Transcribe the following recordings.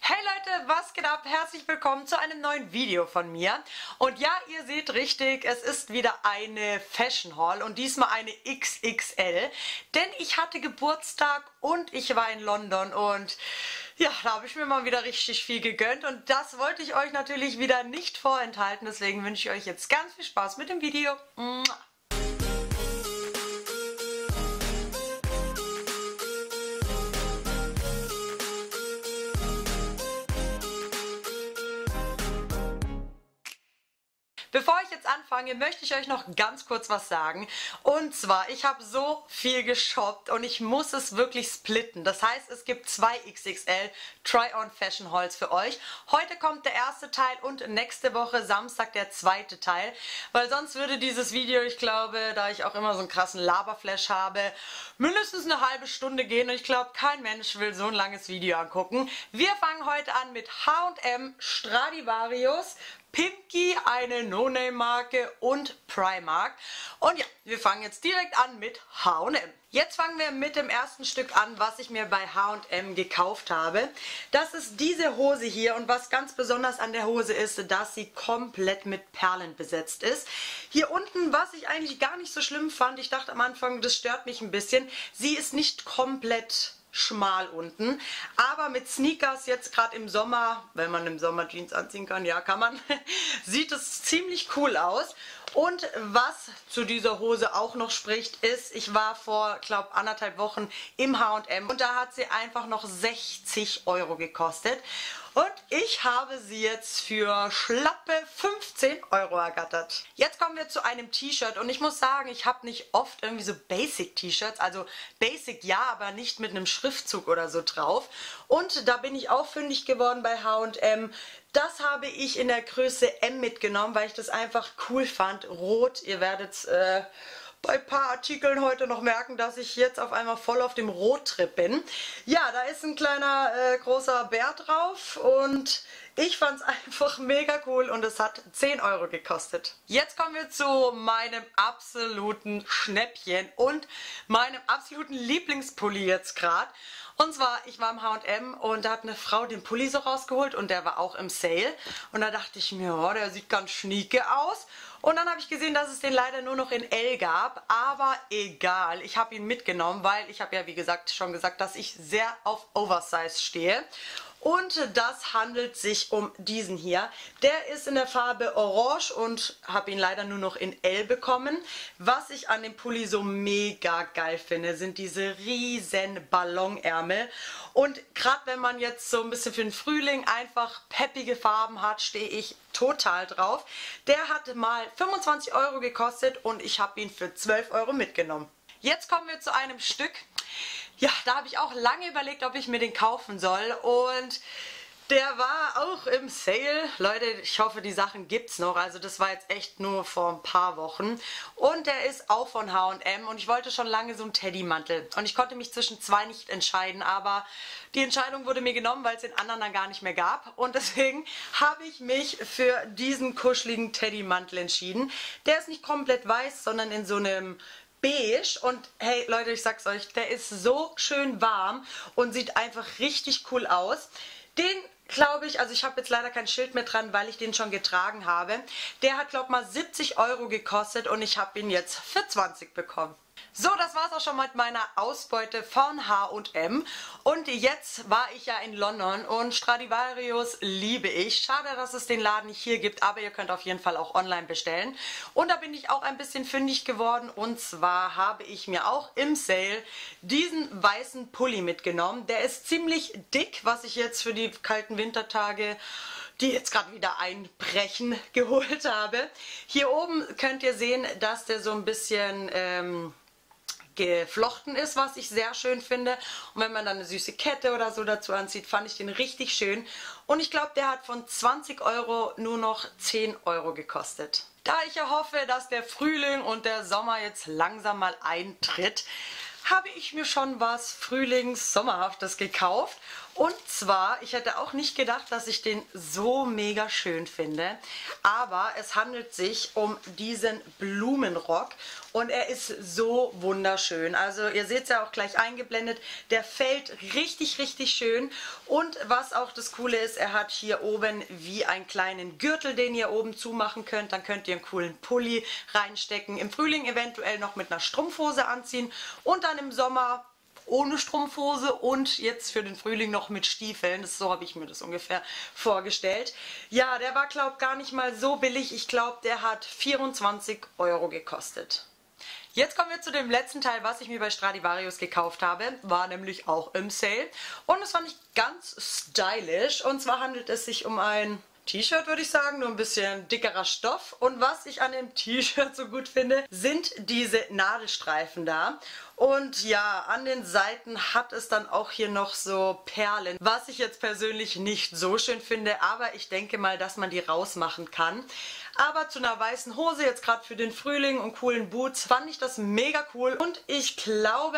Hey Leute, was geht ab? Herzlich willkommen zu einem neuen Video von mir. Und ja, ihr seht richtig, es ist wieder eine Fashion Haul und diesmal eine XXL. Denn ich hatte Geburtstag und ich war in London und ja, da habe ich mir mal wieder richtig viel gegönnt. Und das wollte ich euch natürlich wieder nicht vorenthalten. Deswegen wünsche ich euch jetzt ganz viel Spaß mit dem Video. Bevor ich jetzt anfange, möchte ich euch noch ganz kurz was sagen. Und zwar, ich habe so viel geshoppt und ich muss es wirklich splitten. Das heißt, es gibt zwei XXL Try-On Fashion Hauls für euch. Heute kommt der erste Teil und nächste Woche Samstag der zweite Teil. Weil sonst würde dieses Video, ich glaube, da ich auch immer so einen krassen Laberflash habe, mindestens eine halbe Stunde gehen. Und ich glaube, kein Mensch will so ein langes Video angucken. Wir fangen heute an mit H&M Stradivarius, Pimki, eine No-Name-Marke und Primark. Und ja, wir fangen jetzt direkt an mit H&M. Jetzt fangen wir mit dem ersten Stück an, was ich mir bei H&M gekauft habe. Das ist diese Hose hier und was ganz besonders an der Hose ist, dass sie komplett mit Perlen besetzt ist. Hier unten, was ich eigentlich gar nicht so schlimm fand, ich dachte am Anfang, das stört mich ein bisschen, sie ist nicht komplett schmal unten, aber mit Sneakers jetzt gerade im Sommer, wenn man im Sommer Jeans anziehen kann, ja kann man, sieht es ziemlich cool aus. Und was zu dieser Hose auch noch spricht, ist, ich war vor, glaube 1,5 Wochen im H&M und da hat sie einfach noch 60 € gekostet. Und ich habe sie jetzt für schlappe 15 € ergattert. Jetzt kommen wir zu einem T-Shirt und ich muss sagen, ich habe nicht oft irgendwie so Basic-T-Shirts, also Basic ja, aber nicht mit einem Schriftzug oder so drauf. Und da bin ich auch fündig geworden bei H&M. Das habe ich in der Größe M mitgenommen, weil ich das einfach cool fand. Rot, ihr werdet bei ein paar Artikeln heute noch merken, dass ich jetzt auf einmal voll auf dem Rottrip bin. Ja, da ist ein kleiner großer Bär drauf und ich fand es einfach mega cool und es hat 10 € gekostet. Jetzt kommen wir zu meinem absoluten Schnäppchen und meinem absoluten Lieblingspulli jetzt gerade. Und zwar, ich war im H&M und da hat eine Frau den Pulli so rausgeholt und der war auch im Sale. Und da dachte ich mir, oh, der sieht ganz schnieke aus. Und dann habe ich gesehen, dass es den leider nur noch in L gab, aber egal, ich habe ihn mitgenommen, weil ich habe ja wie gesagt schon gesagt, dass ich sehr auf Oversize stehe. Und das handelt sich um diesen hier. Der ist in der Farbe Orange und habe ihn leider nur noch in L bekommen. Was ich an dem Pulli so mega geil finde, sind diese riesen Ballonärmel. Und gerade wenn man jetzt so ein bisschen für den Frühling einfach peppige Farben hat, stehe ich total drauf. Der hat mal 25 € gekostet und ich habe ihn für 12 € mitgenommen. Jetzt kommen wir zu einem Stück. Ja, da habe ich auch lange überlegt, ob ich mir den kaufen soll und der war auch im Sale. Leute, ich hoffe, die Sachen gibt's noch. Also das war jetzt echt nur vor ein paar Wochen. Und der ist auch von H&M und ich wollte schon lange so einen Teddymantel. Und ich konnte mich zwischen zwei nicht entscheiden, aber die Entscheidung wurde mir genommen, weil es den anderen dann gar nicht mehr gab. Und deswegen habe ich mich für diesen kuscheligen Teddymantel entschieden. Der ist nicht komplett weiß, sondern in so einem beige und hey Leute, ich sag's euch, der ist so schön warm und sieht einfach richtig cool aus. Den glaube ich, also ich habe jetzt leider kein Schild mehr dran, weil ich den schon getragen habe. Der hat glaube mal 70 € gekostet und ich habe ihn jetzt für 20 bekommen. So, das war's auch schon mit meiner Ausbeute von H&M. Und jetzt war ich ja in London und Stradivarius liebe ich. Schade, dass es den Laden nicht hier gibt, aber ihr könnt auf jeden Fall auch online bestellen. Und da bin ich auch ein bisschen fündig geworden. Und zwar habe ich mir auch im Sale diesen weißen Pulli mitgenommen. Der ist ziemlich dick, was ich jetzt für die kalten Wintertage, die jetzt gerade wieder einbrechen, geholt habe. Hier oben könnt ihr sehen, dass der so ein bisschen geflochten ist, was ich sehr schön finde. Und wenn man dann eine süße Kette oder so dazu anzieht, fand ich den richtig schön. Und ich glaube, der hat von 20 € nur noch 10 € gekostet. Da ich ja hoffe, dass der Frühling und der Sommer jetzt langsam mal eintritt, habe ich mir schon was Frühlings-Sommerhaftes gekauft. Und zwar, ich hätte auch nicht gedacht, dass ich den so mega schön finde, aber es handelt sich um diesen Blumenrock und er ist so wunderschön. Also ihr seht es ja auch gleich eingeblendet, der fällt richtig, richtig schön. Und was auch das Coole ist, er hat hier oben wie einen kleinen Gürtel, den ihr oben zumachen könnt. Dann könnt ihr einen coolen Pulli reinstecken. Im Frühling eventuell noch mit einer Strumpfhose anziehen und dann im Sommer ohne Strumpfhose und jetzt für den Frühling noch mit Stiefeln. So habe ich mir das ungefähr vorgestellt. Ja, der war, glaube ich, gar nicht mal so billig. Ich glaube, der hat 24 € gekostet. Jetzt kommen wir zu dem letzten Teil, was ich mir bei Stradivarius gekauft habe. War nämlich auch im Sale. Und es fand ich ganz stylisch. Und zwar handelt es sich um ein T-Shirt, würde ich sagen, nur ein bisschen dickerer Stoff. Und was ich an dem T-Shirt so gut finde, sind diese Nadelstreifen da. Und ja, an den Seiten hat es dann auch hier noch so Perlen, was ich jetzt persönlich nicht so schön finde, aber ich denke mal, dass man die rausmachen kann. Aber zu einer weißen Hose, jetzt gerade für den Frühling und coolen Boots, fand ich das mega cool und ich glaube,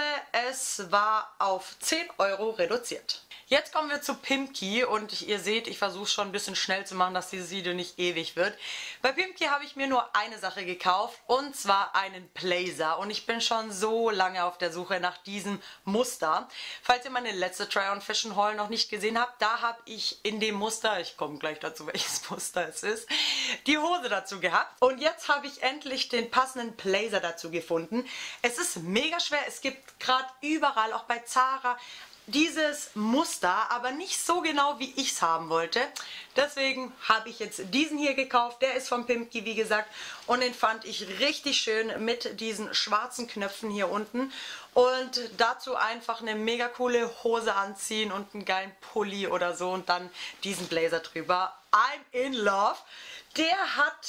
es war auf 10 € reduziert. Jetzt kommen wir zu Pimkie und ihr seht, ich versuche schon ein bisschen schnell zu machen, dass dieses Video nicht ewig wird. Bei Pimkie habe ich mir nur eine Sache gekauft und zwar einen Blazer und ich bin schon so lange auf der Suche nach diesem Muster. Falls ihr meine letzte Try-on Fashion Haul noch nicht gesehen habt, da habe ich in dem Muster, ich komme gleich dazu, welches Muster es ist, die Hose dazu gehabt. Und jetzt habe ich endlich den passenden Blazer dazu gefunden. Es ist mega schwer, es gibt gerade überall, auch bei Zara, dieses Muster, aber nicht so genau, wie ich es haben wollte. Deswegen habe ich jetzt diesen hier gekauft. Der ist von Pimkie, wie gesagt. Und den fand ich richtig schön mit diesen schwarzen Knöpfen hier unten. Und dazu einfach eine mega coole Hose anziehen und einen geilen Pulli oder so. Und dann diesen Blazer drüber. I'm in love. Der hat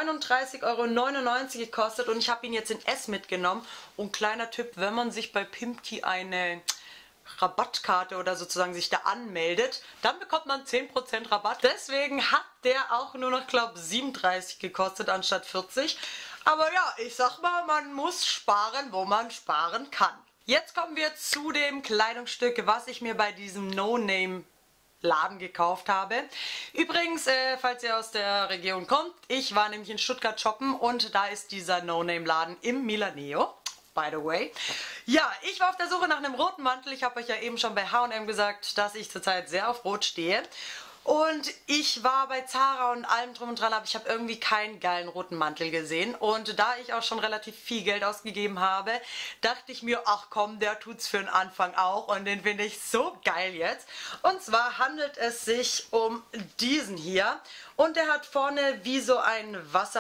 39,99 € gekostet. Und ich habe ihn jetzt in S mitgenommen. Und kleiner Tipp, wenn man sich bei Pimkie eine Rabattkarte oder sozusagen sich da anmeldet, dann bekommt man 10% Rabatt. Deswegen hat der auch nur noch, glaube ich, 37 gekostet anstatt 40. Aber ja, ich sag mal, man muss sparen, wo man sparen kann. Jetzt kommen wir zu dem Kleidungsstück, was ich mir bei diesem No-Name Laden gekauft habe. Übrigens, falls ihr aus der Region kommt, ich war nämlich in Stuttgart shoppen und da ist dieser No-Name Laden im Milaneo. By the way. Ja, ich war auf der Suche nach einem roten Mantel. Ich habe euch ja eben schon bei H&M gesagt, dass ich zurzeit sehr auf Rot stehe. Und ich war bei Zara und allem drum und dran, aber ich habe irgendwie keinen geilen roten Mantel gesehen. Und da ich auch schon relativ viel Geld ausgegeben habe, dachte ich mir, ach komm, der tut's für den Anfang auch. Und den finde ich so geil jetzt. Und zwar handelt es sich um diesen hier. Und der hat vorne wie so ein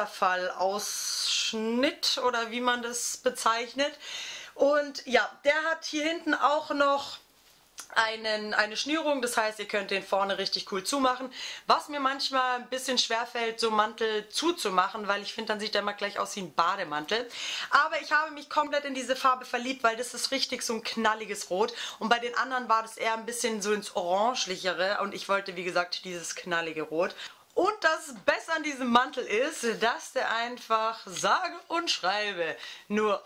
Wasserfallausschnitt oder wie man das bezeichnet. Und ja, der hat hier hinten auch noch eine Schnürung, das heißt, ihr könnt den vorne richtig cool zumachen. Was mir manchmal ein bisschen schwer fällt, so Mantel zuzumachen, weil ich finde, dann sieht der immer gleich aus wie ein Bademantel. Aber ich habe mich komplett in diese Farbe verliebt, weil das ist richtig so ein knalliges Rot. Und bei den anderen war das eher ein bisschen so ins Orangelichere und ich wollte, wie gesagt, dieses knallige Rot. Und das Beste an diesem Mantel ist, dass der einfach, sage und schreibe, nur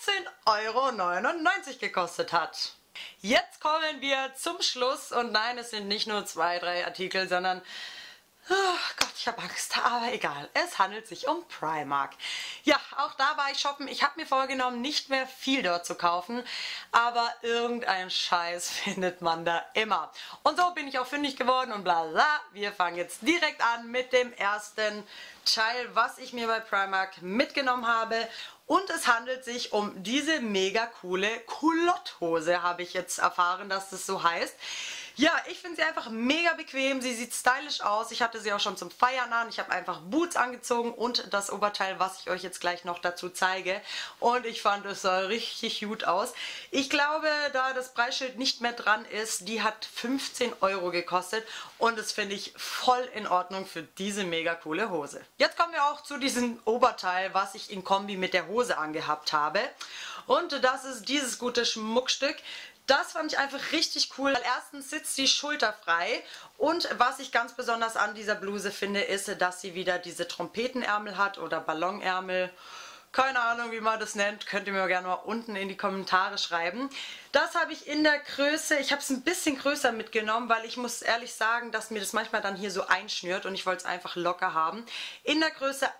14,99 € gekostet hat. Jetzt kommen wir zum Schluss und nein, es sind nicht nur 2, 3 Artikel, sondern, oh Gott, ich habe Angst, aber egal, es handelt sich um Primark. Ja, auch da war ich shoppen. Ich habe mir vorgenommen, nicht mehr viel dort zu kaufen, aber irgendeinen Scheiß findet man da immer. Und so bin ich auch fündig geworden und bla bla. Wir fangen jetzt direkt an mit dem ersten Teil, was ich mir bei Primark mitgenommen habe. Und es handelt sich um diese mega coole Culotthose, habe ich jetzt erfahren, dass das so heißt. Ja, ich finde sie einfach mega bequem, sie sieht stylisch aus. Ich hatte sie auch schon zum Feiern an. Ich habe einfach Boots angezogen und das Oberteil, was ich euch jetzt gleich noch dazu zeige. Und ich fand, es sah richtig gut aus. Ich glaube, da das Preisschild nicht mehr dran ist, die hat 15 € gekostet. Und das finde ich voll in Ordnung für diese mega coole Hose. Jetzt kommen wir auch zu diesem Oberteil, was ich in Kombi mit der Hose angehabt habe. Und das ist dieses gute Schmuckstück. Das fand ich einfach richtig cool, weil erstens sitzt die Schulter frei und was ich ganz besonders an dieser Bluse finde, ist, dass sie wieder diese Trompetenärmel hat oder Ballonärmel. Keine Ahnung, wie man das nennt. Könnt ihr mir gerne mal unten in die Kommentare schreiben. Das habe ich in der Größe, ich habe es ein bisschen größer mitgenommen, weil ich muss ehrlich sagen, dass mir das manchmal dann hier so einschnürt und ich wollte es einfach locker haben. In der Größe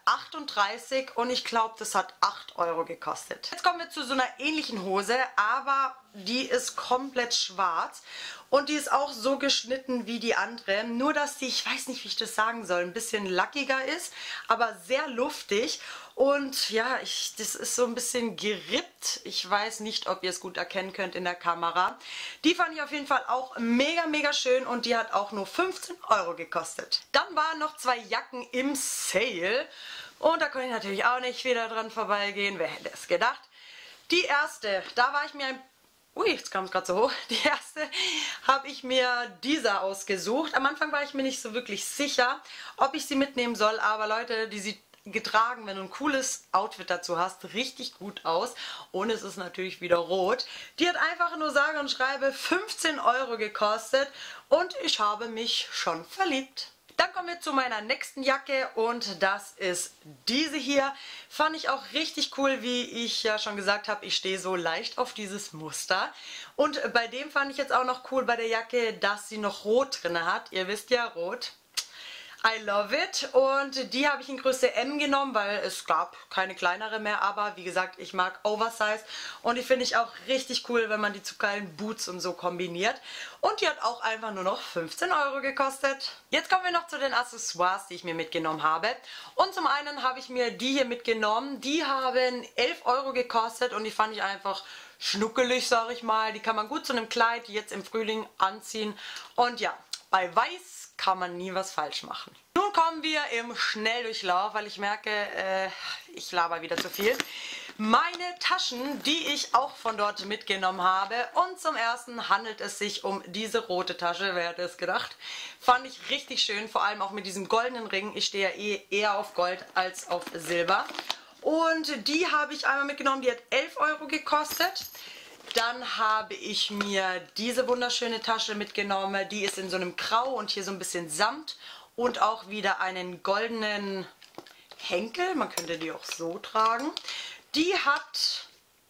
38 und ich glaube, das hat 8 Euro gekostet. Jetzt kommen wir zu so einer ähnlichen Hose, aber die ist komplett schwarz und die ist auch so geschnitten wie die andere. Nur, dass die, ich weiß nicht, wie ich das sagen soll, ein bisschen lackiger ist, aber sehr luftig. Und ja, das ist so ein bisschen gerippt. Ich weiß nicht, ob ihr es gut erkennen könnt in der Kamera. Die fand ich auf jeden Fall auch mega, mega schön und die hat auch nur 15 Euro gekostet. Dann waren noch 2 Jacken im Sale und da konnte ich natürlich auch nicht wieder dran vorbeigehen. Wer hätte es gedacht? Die erste, da war ich mir ein... Ui, jetzt kam es gerade so hoch. Die erste habe ich mir diese ausgesucht. Am Anfang war ich mir nicht so wirklich sicher, ob ich sie mitnehmen soll, aber Leute, die sieht getragen, wenn du ein cooles Outfit dazu hast, richtig gut aus. Und es ist natürlich wieder rot. Die hat einfach nur sage und schreibe 15 Euro gekostet und ich habe mich schon verliebt. Dann kommen wir zu meiner nächsten Jacke und das ist diese hier. Fand ich auch richtig cool, wie ich ja schon gesagt habe, ich stehe so leicht auf dieses Muster. Und bei dem fand ich jetzt auch noch cool bei der Jacke, dass sie noch rot drin hat. Ihr wisst ja, rot. I love it. Und die habe ich in Größe M genommen, weil es gab keine kleinere mehr. Aber wie gesagt, ich mag Oversize. Und die finde ich auch richtig cool, wenn man die zu geilen Boots und so kombiniert. Und die hat auch einfach nur noch 15 Euro gekostet. Jetzt kommen wir noch zu den Accessoires, die ich mir mitgenommen habe. Und zum einen habe ich mir die hier mitgenommen. Die haben 11 Euro gekostet und die fand ich einfach schnuckelig, sage ich mal. Die kann man gut zu einem Kleid jetzt im Frühling anziehen. Und ja, bei Weiß kann man nie was falsch machen. Nun kommen wir im Schnelldurchlauf, weil ich merke, ich laber wieder zu viel. Meine Taschen, die ich auch von dort mitgenommen habe. Und zum ersten handelt es sich um diese rote Tasche. Wer hätte es gedacht? Fand ich richtig schön, vor allem auch mit diesem goldenen Ring. Ich stehe ja eher auf Gold als auf Silber. Und die habe ich einmal mitgenommen, die hat 11 Euro gekostet. Dann habe ich mir diese wunderschöne Tasche mitgenommen. Die ist in so einem Grau und hier so ein bisschen Samt. Und auch wieder einen goldenen Henkel. Man könnte die auch so tragen. Die hat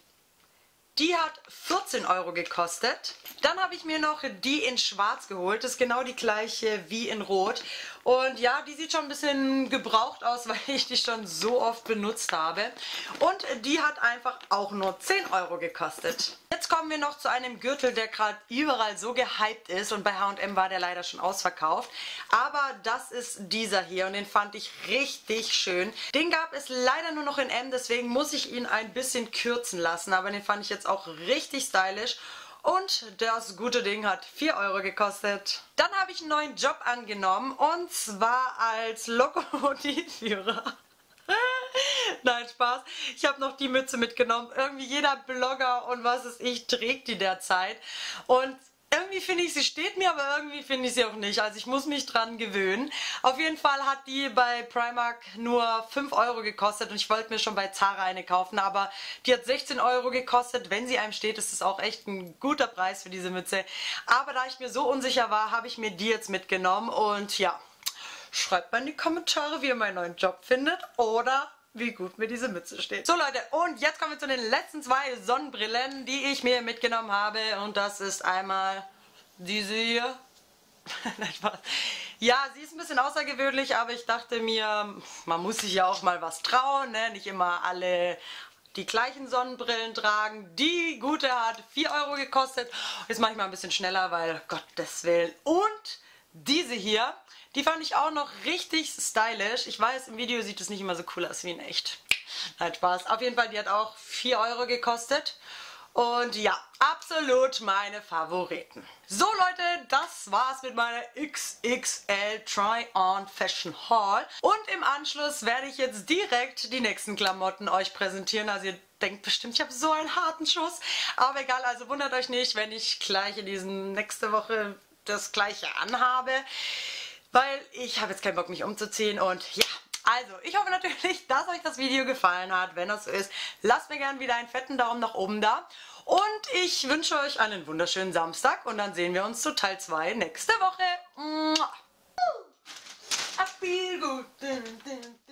14 Euro gekostet. Dann habe ich mir noch die in Schwarz geholt. Das ist genau die gleiche wie in Rot. Und ja, die sieht schon ein bisschen gebraucht aus, weil ich die schon so oft benutzt habe. Und die hat einfach auch nur 10 Euro gekostet. Jetzt kommen wir noch zu einem Gürtel, der gerade überall so gehypt ist. Und bei H&M war der leider schon ausverkauft. Aber das ist dieser hier und den fand ich richtig schön. Den gab es leider nur noch in M, deswegen muss ich ihn ein bisschen kürzen lassen. Aber den fand ich jetzt auch richtig stylisch. Und das gute Ding hat 4 Euro gekostet. Dann habe ich einen neuen Job angenommen und zwar als Lokomotivführer. Nein, Spaß. Ich habe noch die Mütze mitgenommen. Irgendwie jeder Blogger und was weiß ich trägt die derzeit. Und irgendwie finde ich, sie steht mir, aber irgendwie finde ich sie auch nicht. Also ich muss mich dran gewöhnen. Auf jeden Fall hat die bei Primark nur 5 Euro gekostet und ich wollte mir schon bei Zara eine kaufen, aber die hat 16 Euro gekostet. Wenn sie einem steht, ist es auch echt ein guter Preis für diese Mütze. Aber da ich mir so unsicher war, habe ich mir die jetzt mitgenommen und ja, schreibt mal in die Kommentare, wie ihr meinen neuen Job findet oder wie gut mir diese Mütze steht. So Leute, und jetzt kommen wir zu den letzten 2 Sonnenbrillen, die ich mir mitgenommen habe. Und das ist einmal diese hier. Nein, Spaß. Ja, sie ist ein bisschen außergewöhnlich, aber ich dachte mir, man muss sich ja auch mal was trauen, ne? Nicht immer alle die gleichen Sonnenbrillen tragen. Die gute hat 4 Euro gekostet. Jetzt mache ich mal ein bisschen schneller, weil Gottes Willen. Und diese hier, die fand ich auch noch richtig stylisch. Ich weiß, im Video sieht es nicht immer so cool aus wie in echt. Nein, Spaß. Auf jeden Fall, die hat auch 4 Euro gekostet. Und ja, absolut meine Favoriten. So Leute, das war's mit meiner XXL Try-On Fashion Haul. Und im Anschluss werde ich jetzt direkt die nächsten Klamotten euch präsentieren. Also ihr denkt bestimmt, ich habe so einen harten Schuss. Aber egal, also wundert euch nicht, wenn ich gleich in diesen nächste Woche das gleiche anhabe. Weil ich habe jetzt keinen Bock, mich umzuziehen und ja. Also, ich hoffe natürlich, dass euch das Video gefallen hat. Wenn das so ist, lasst mir gerne wieder einen fetten Daumen nach oben da. Und ich wünsche euch einen wunderschönen Samstag und dann sehen wir uns zu Teil 2 nächste Woche. I feel good.